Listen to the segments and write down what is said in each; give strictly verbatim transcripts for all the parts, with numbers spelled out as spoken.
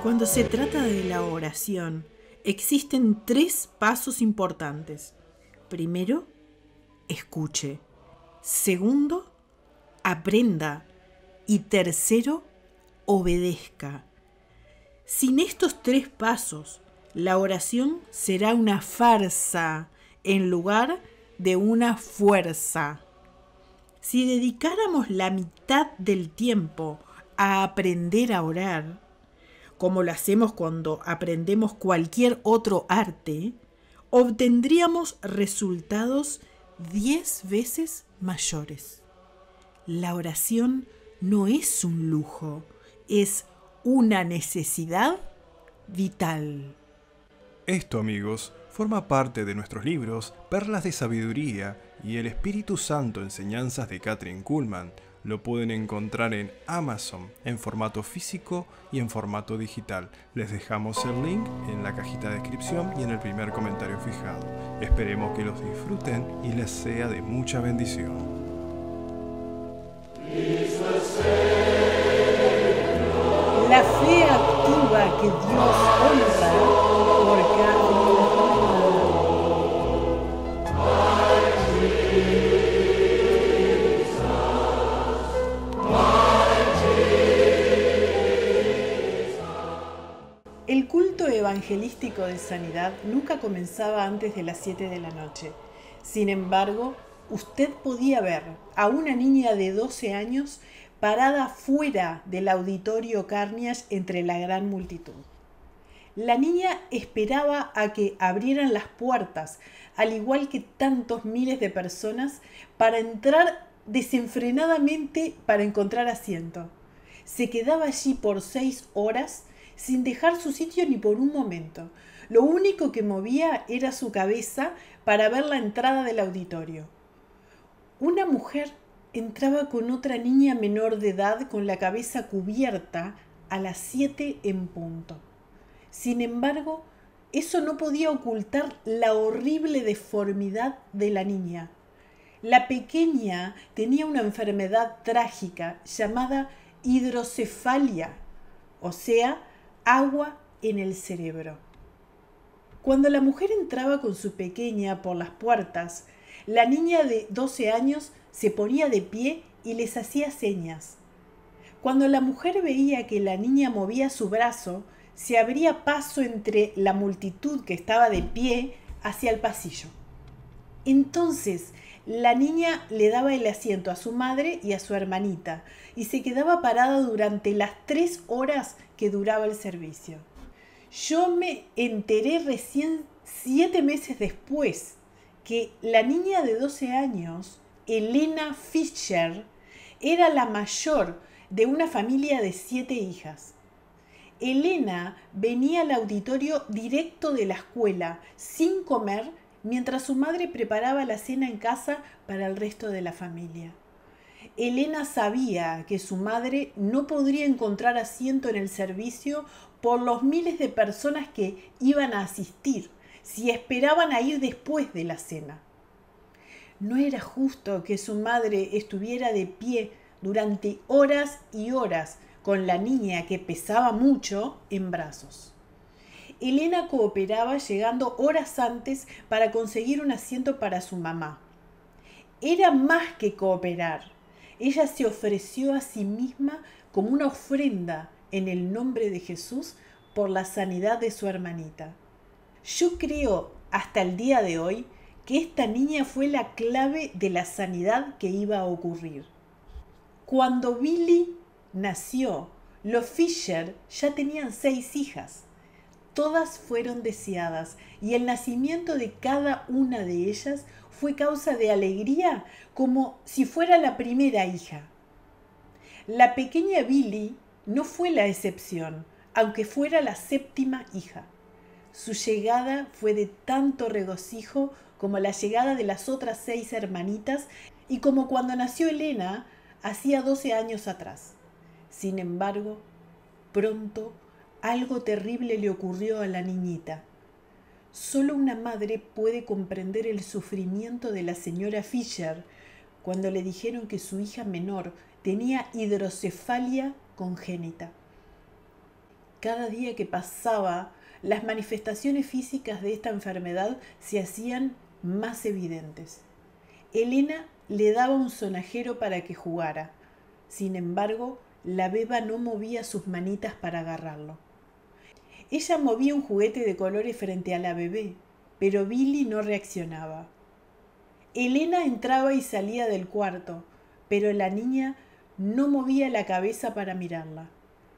Cuando se trata de la oración, existen tres pasos importantes. Primero, escuche. Segundo, aprenda. Y tercero, obedezca. Sin estos tres pasos, la oración será una farsa en lugar de una fuerza. Si dedicáramos la mitad del tiempo a aprender a orar, como lo hacemos cuando aprendemos cualquier otro arte, obtendríamos resultados diez veces mayores. La oración no es un lujo, es una necesidad vital. Esto, amigos, forma parte de nuestros libros Perlas de Sabiduría y El Espíritu Santo, enseñanzas de Kathryn Kuhlman. Lo pueden encontrar en Amazon, en formato físico y en formato digital. Les dejamos el link en la cajita de descripción y en el primer comentario fijado. Esperemos que los disfruten y les sea de mucha bendición. La fe activa que Dios honra por cada El culto evangelístico de sanidad nunca comenzaba antes de las siete de la noche. Sin embargo, usted podía ver a una niña de doce años parada fuera del auditorio Carnegie entre la gran multitud. La niña esperaba a que abrieran las puertas, al igual que tantos miles de personas, para entrar desenfrenadamente para encontrar asiento. Se quedaba allí por seis horas sin dejar su sitio ni por un momento. Lo único que movía era su cabeza para ver la entrada del auditorio. Una mujer entraba con otra niña menor de edad con la cabeza cubierta a las siete en punto. Sin embargo, eso no podía ocultar la horrible deformidad de la niña. La pequeña tenía una enfermedad trágica llamada hidrocefalia, o sea, agua en el cerebro. Cuando la mujer entraba con su pequeña por las puertas, la niña de doce años se ponía de pie y les hacía señas. Cuando la mujer veía que la niña movía su brazo, se abría paso entre la multitud que estaba de pie hacia el pasillo. Entonces, la niña le daba el asiento a su madre y a su hermanita y se quedaba parada durante las tres horas que duraba el servicio. Yo me enteré recién siete meses después que la niña de doce años, Elena Fischer, era la mayor de una familia de siete hijas. Elena venía al auditorio directo de la escuela, sin comer, mientras su madre preparaba la cena en casa para el resto de la familia. Elena sabía que su madre no podría encontrar asiento en el servicio por los miles de personas que iban a asistir si esperaban a ir después de la cena. No era justo que su madre estuviera de pie durante horas y horas con la niña que pesaba mucho en brazos. Elena cooperaba llegando horas antes para conseguir un asiento para su mamá. Era más que cooperar. Ella se ofreció a sí misma como una ofrenda en el nombre de Jesús por la sanidad de su hermanita. Yo creo hasta el día de hoy que esta niña fue la clave de la sanidad que iba a ocurrir. Cuando Billy nació, los Fischer ya tenían seis hijas. Todas fueron deseadas y el nacimiento de cada una de ellas fue causa de alegría como si fuera la primera hija. La pequeña Billy no fue la excepción, aunque fuera la séptima hija. Su llegada fue de tanto regocijo como la llegada de las otras seis hermanitas y como cuando nació Elena hacía doce años atrás. Sin embargo, pronto algo terrible le ocurrió a la niñita. Solo una madre puede comprender el sufrimiento de la señora Fischer cuando le dijeron que su hija menor tenía hidrocefalia congénita. Cada día que pasaba, las manifestaciones físicas de esta enfermedad se hacían más evidentes. Elena le daba un sonajero para que jugara. Sin embargo, la beba no movía sus manitas para agarrarlo. Ella movía un juguete de colores frente a la bebé, pero Billy no reaccionaba. Elena entraba y salía del cuarto, pero la niña no movía la cabeza para mirarla.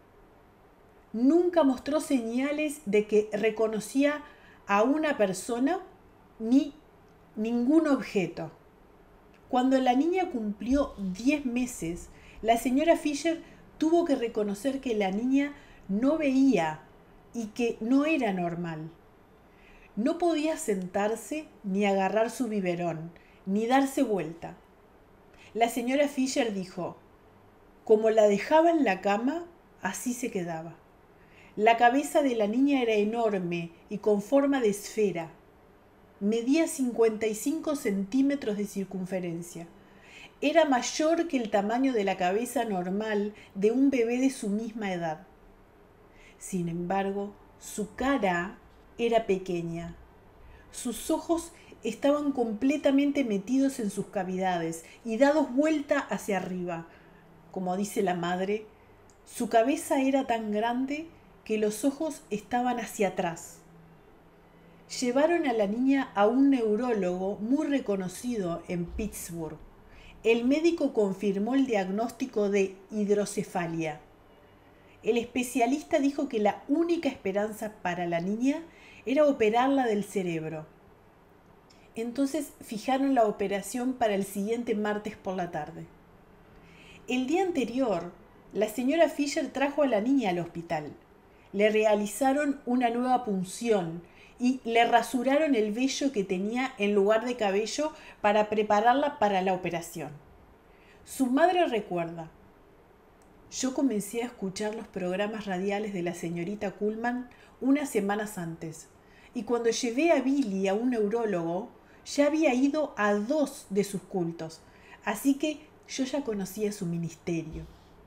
Nunca mostró señales de que reconocía a una persona ni ningún objeto. Cuando la niña cumplió diez meses, la señora Fisher tuvo que reconocer que la niña no veía y que no era normal. No podía sentarse ni agarrar su biberón, ni darse vuelta. La señora Fisher dijo, como la dejaba en la cama, así se quedaba. La cabeza de la niña era enorme y con forma de esfera. Medía cincuenta y cinco centímetros de circunferencia. Era mayor que el tamaño de la cabeza normal de un bebé de su misma edad. Sin embargo, su cara era pequeña. Sus ojos estaban completamente metidos en sus cavidades y dados vuelta hacia arriba. Como dice la madre, su cabeza era tan grande que los ojos estaban hacia atrás. Llevaron a la niña a un neurólogo muy reconocido en Pittsburgh. El médico confirmó el diagnóstico de hidrocefalia. El especialista dijo que la única esperanza para la niña era operarla del cerebro. Entonces fijaron la operación para el siguiente martes por la tarde. El día anterior, la señora Fisher trajo a la niña al hospital. Le realizaron una nueva punción y le rasuraron el vello que tenía en lugar de cabello para prepararla para la operación. Su madre recuerda: yo comencé a escuchar los programas radiales de la señorita Kuhlman unas semanas antes, y cuando llevé a Billy a un neurólogo, ya había ido a dos de sus cultos, así que yo ya conocía su ministerio.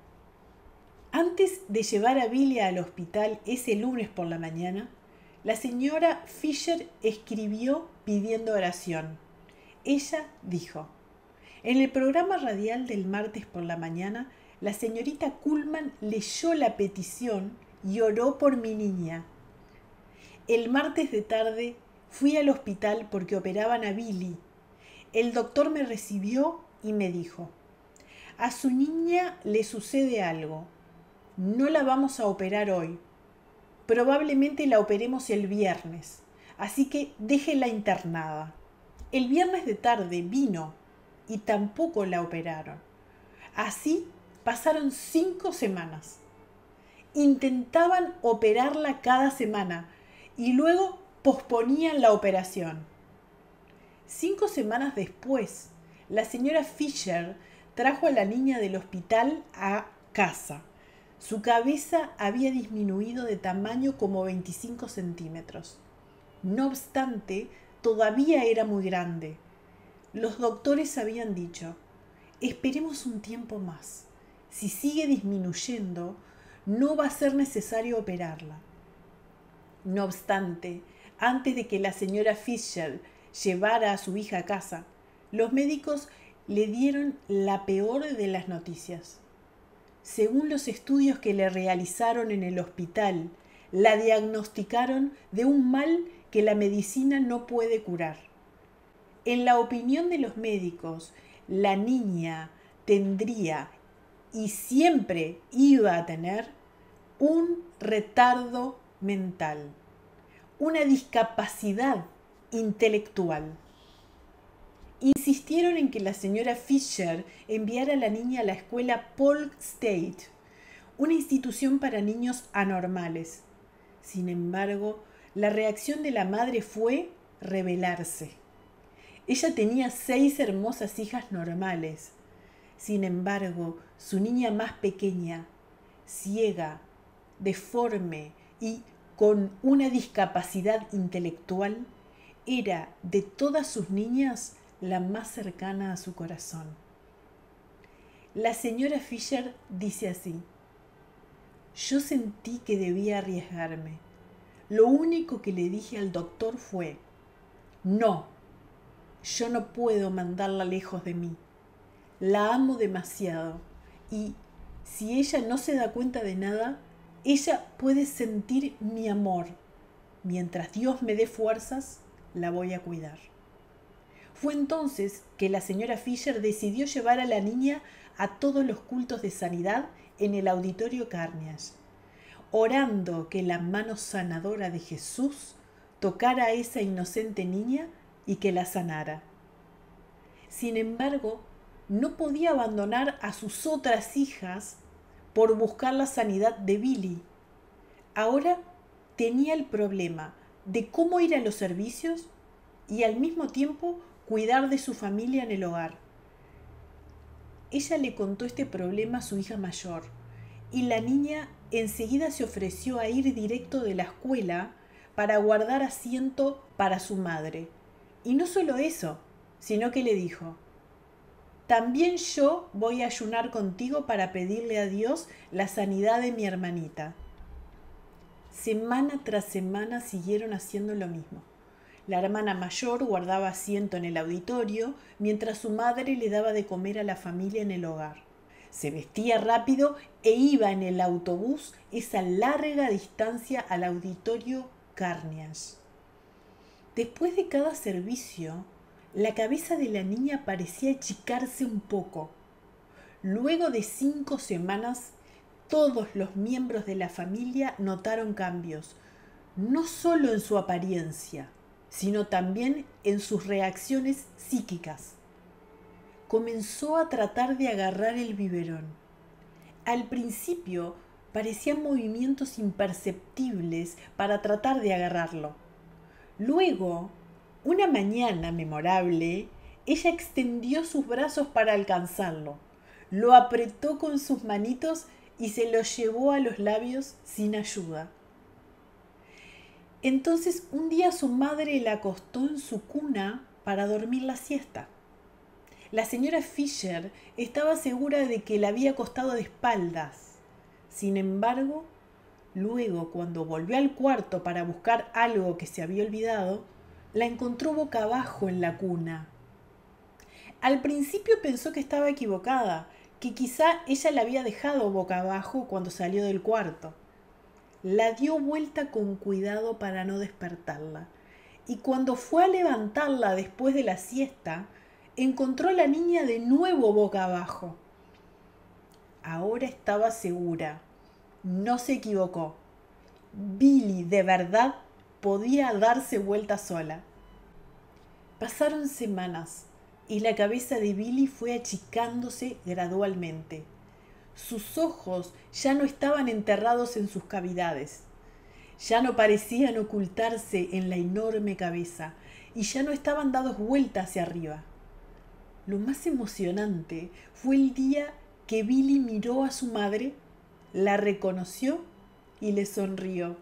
Antes de llevar a Billy al hospital ese lunes por la mañana, la señora Fisher escribió pidiendo oración. Ella dijo: en el programa radial del martes por la mañana, la señorita Kuhlman leyó la petición y oró por mi niña. El martes de tarde fui al hospital porque operaban a Billy. El doctor me recibió y me dijo: a su niña le sucede algo. No la vamos a operar hoy. Probablemente la operemos el viernes, así que déjela internada. El viernes de tarde vino y tampoco la operaron. Así pasaron cinco semanas. Intentaban operarla cada semana y luego posponían la operación. Cinco semanas después, la señora Fisher trajo a la niña del hospital a casa. Su cabeza había disminuido de tamaño como veinticinco centímetros. No obstante, todavía era muy grande. Los doctores habían dicho: esperemos un tiempo más. Si sigue disminuyendo, no va a ser necesario operarla. No obstante, antes de que la señora Fisher llevara a su hija a casa, los médicos le dieron la peor de las noticias. Según los estudios que le realizaron en el hospital, la diagnosticaron de un mal que la medicina no puede curar. En la opinión de los médicos, la niña tendría y siempre iba a tener un retardo mental, una discapacidad intelectual. Insistieron en que la señora Fisher enviara a la niña a la escuela Polk State, una institución para niños anormales. Sin embargo, la reacción de la madre fue rebelarse. Ella tenía seis hermosas hijas normales. Sin embargo, su niña más pequeña, ciega, deforme y con una discapacidad intelectual, era de todas sus niñas la más cercana a su corazón. La señora Fisher dice así: Yo sentí que debía arriesgarme. Lo único que le dije al doctor fue, no, yo no puedo mandarla lejos de mí. La amo demasiado y si ella no se da cuenta de nada, ella puede sentir mi amor. Mientras Dios me dé fuerzas, la voy a cuidar. Fue entonces que la señora Fisher decidió llevar a la niña a todos los cultos de sanidad en el auditorio Carnegie, orando que la mano sanadora de Jesús tocara a esa inocente niña y que la sanara. Sin embargo, no podía abandonar a sus otras hijas por buscar la sanidad de Billy. Ahora tenía el problema de cómo ir a los servicios y al mismo tiempo cuidar de su familia en el hogar. Ella le contó este problema a su hija mayor y la niña enseguida se ofreció a ir directo de la escuela para guardar asiento para su madre. Y no solo eso, sino que le dijo, también yo voy a ayunar contigo para pedirle a Dios la sanidad de mi hermanita. Semana tras semana siguieron haciendo lo mismo. La hermana mayor guardaba asiento en el auditorio mientras su madre le daba de comer a la familia en el hogar. Se vestía rápido e iba en el autobús esa larga distancia al auditorio Carnegie. Después de cada servicio, la cabeza de la niña parecía achicarse un poco. Luego de cinco semanas, todos los miembros de la familia notaron cambios, no solo en su apariencia, sino también en sus reacciones psíquicas. Comenzó a tratar de agarrar el biberón. Al principio parecían movimientos imperceptibles para tratar de agarrarlo. Luego, una mañana memorable, ella extendió sus brazos para alcanzarlo, lo apretó con sus manitos y se lo llevó a los labios sin ayuda. Entonces un día su madre la acostó en su cuna para dormir la siesta. La señora Fisher estaba segura de que la había acostado de espaldas. Sin embargo, luego cuando volvió al cuarto para buscar algo que se había olvidado, la encontró boca abajo en la cuna. Al principio pensó que estaba equivocada, que quizá ella la había dejado boca abajo cuando salió del cuarto. La dio vuelta con cuidado para no despertarla, y cuando fue a levantarla después de la siesta, encontró a la niña de nuevo boca abajo. Ahora estaba segura, no se equivocó. Billy de verdad podía darse vuelta sola. Pasaron semanas y la cabeza de Billy fue achicándose gradualmente. Sus ojos ya no estaban enterrados en sus cavidades, ya no parecían ocultarse en la enorme cabeza y ya no estaban dados vuelta hacia arriba. Lo más emocionante fue el día que Billy miró a su madre, la reconoció y le sonrió.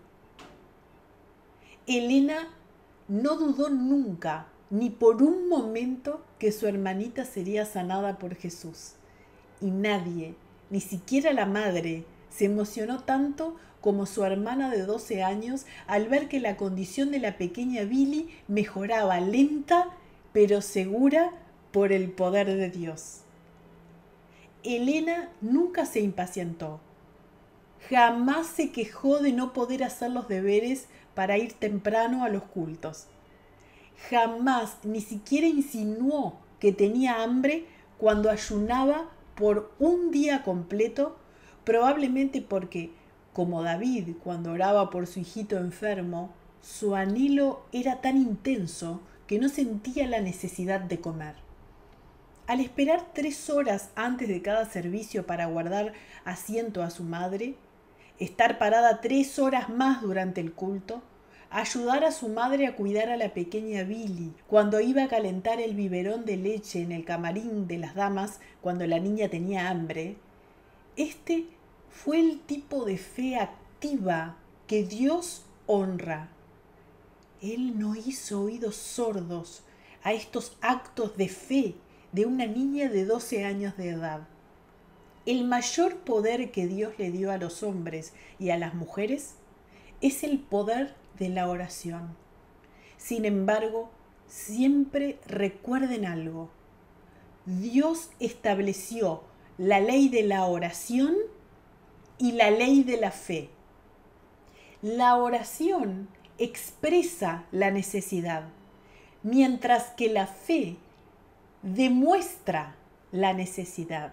Elena no dudó nunca, ni por un momento, que su hermanita sería sanada por Jesús. Y nadie, ni siquiera la madre, se emocionó tanto como su hermana de doce años al ver que la condición de la pequeña Billy mejoraba lenta pero segura por el poder de Dios. Elena nunca se impacientó. Jamás se quejó de no poder hacer los deberes para ir temprano a los cultos. Jamás ni siquiera insinuó que tenía hambre cuando ayunaba por un día completo, probablemente porque, como David cuando oraba por su hijito enfermo, su anhelo era tan intenso que no sentía la necesidad de comer. Al esperar tres horas antes de cada servicio para guardar asiento a su madre, estar parada tres horas más durante el culto, ayudar a su madre a cuidar a la pequeña Billy cuando iba a calentar el biberón de leche en el camarín de las damas cuando la niña tenía hambre, este fue el tipo de fe activa que Dios honra. Él no hizo oídos sordos a estos actos de fe de una niña de doce años de edad. El mayor poder que Dios le dio a los hombres y a las mujeres es el poder de la oración. Sin embargo, siempre recuerden algo. Dios estableció la ley de la oración y la ley de la fe. La oración expresa la necesidad, mientras que la fe demuestra la necesidad.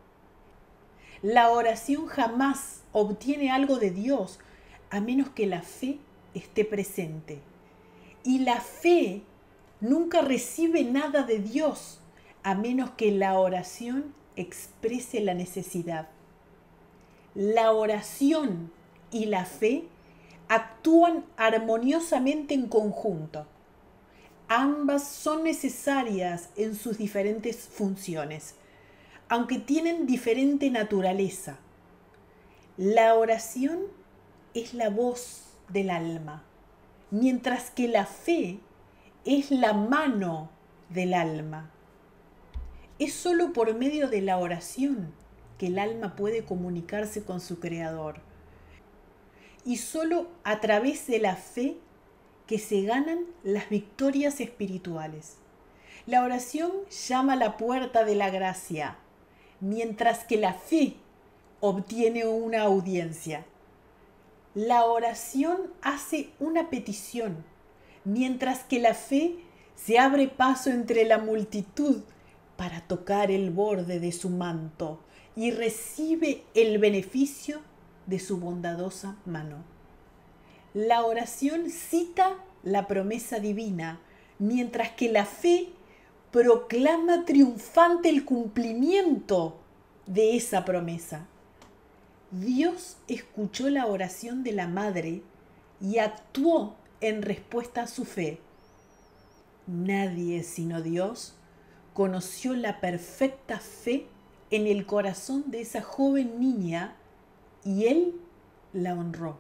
La oración jamás obtiene algo de Dios a menos que la fe esté presente. Y la fe nunca recibe nada de Dios a menos que la oración exprese la necesidad. La oración y la fe actúan armoniosamente en conjunto. Ambas son necesarias en sus diferentes funciones, aunque tienen diferente naturaleza. La oración es la voz del alma, mientras que la fe es la mano del alma. Es solo por medio de la oración que el alma puede comunicarse con su Creador. Y solo a través de la fe que se ganan las victorias espirituales. La oración llama a la puerta de la gracia, mientras que la fe obtiene una audiencia. La oración hace una petición, mientras que la fe se abre paso entre la multitud para tocar el borde de su manto y recibe el beneficio de su bondadosa mano. La oración cita la promesa divina, mientras que la fe proclama triunfante el cumplimiento de esa promesa. Dios escuchó la oración de la madre y actuó en respuesta a su fe. Nadie sino Dios conoció la perfecta fe en el corazón de esa joven niña y Él la honró.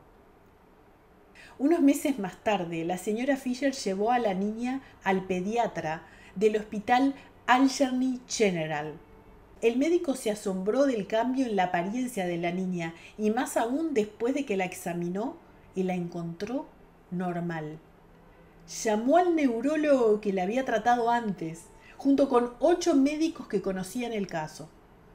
Unos meses más tarde, la señora Fisher llevó a la niña al pediatra del hospital Allegheny General. El médico se asombró del cambio en la apariencia de la niña y más aún después de que la examinó y la encontró normal. Llamó al neurólogo que la había tratado antes, junto con ocho médicos que conocían el caso.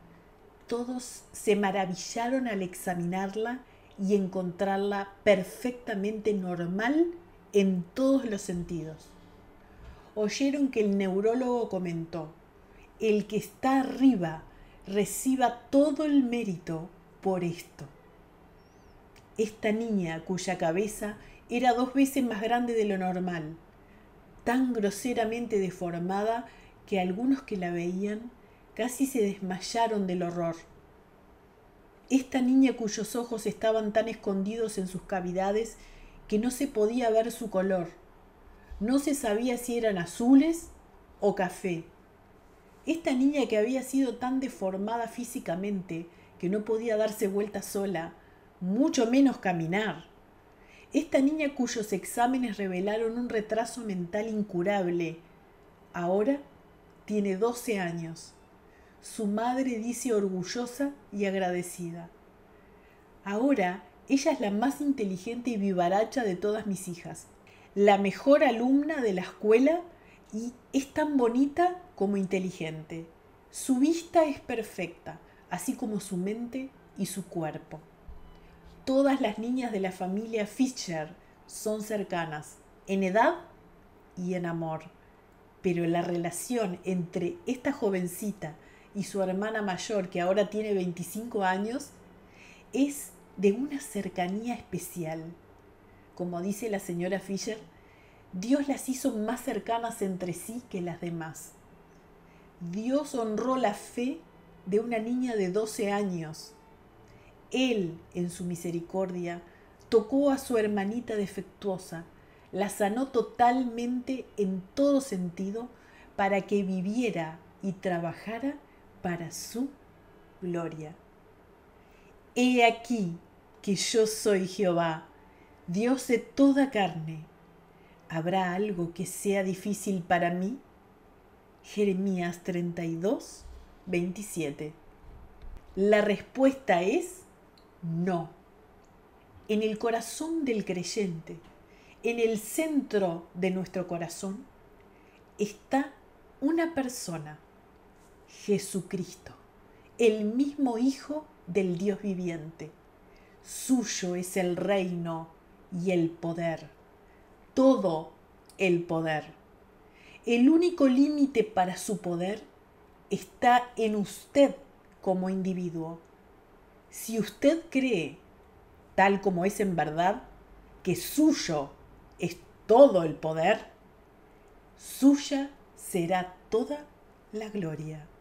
Todos se maravillaron al examinarla y encontrarla perfectamente normal en todos los sentidos. Oyeron que el neurólogo comentó: el que está arriba reciba todo el mérito por esto. Esta niña, cuya cabeza era dos veces más grande de lo normal, tan groseramente deformada que algunos que la veían casi se desmayaron del horror. Esta niña cuyos ojos estaban tan escondidos en sus cavidades que no se podía ver su color. No se sabía si eran azules o café. Esta niña que había sido tan deformada físicamente que no podía darse vuelta sola, mucho menos caminar. Esta niña cuyos exámenes revelaron un retraso mental incurable, ahora tiene doce años. Su madre dice orgullosa y agradecida: ahora ella es la más inteligente y vivaracha de todas mis hijas, la mejor alumna de la escuela y es tan bonita como inteligente. Su vista es perfecta, así como su mente y su cuerpo. Todas las niñas de la familia Fisher son cercanas, en edad y en amor, pero la relación entre esta jovencita y su hermana mayor, que ahora tiene veinticinco años, es de una cercanía especial. Como dice la señora Fisher, Dios las hizo más cercanas entre sí que las demás. Dios honró la fe de una niña de doce años. Él, en su misericordia, tocó a su hermanita defectuosa, la sanó totalmente en todo sentido para que viviera y trabajara para su gloria. He aquí que yo soy Jehová, Dios de toda carne. ¿Habrá algo que sea difícil para mí? Jeremías treinta y dos, veintisiete. La respuesta es no. En el corazón del creyente, en el centro de nuestro corazón, está una persona, Jesucristo, el mismo Hijo del Dios viviente. Suyo es el reino y el poder, todo el poder. El único límite para su poder está en usted como individuo. Si usted cree, tal como es en verdad, que suyo es todo el poder, suya será toda la gloria.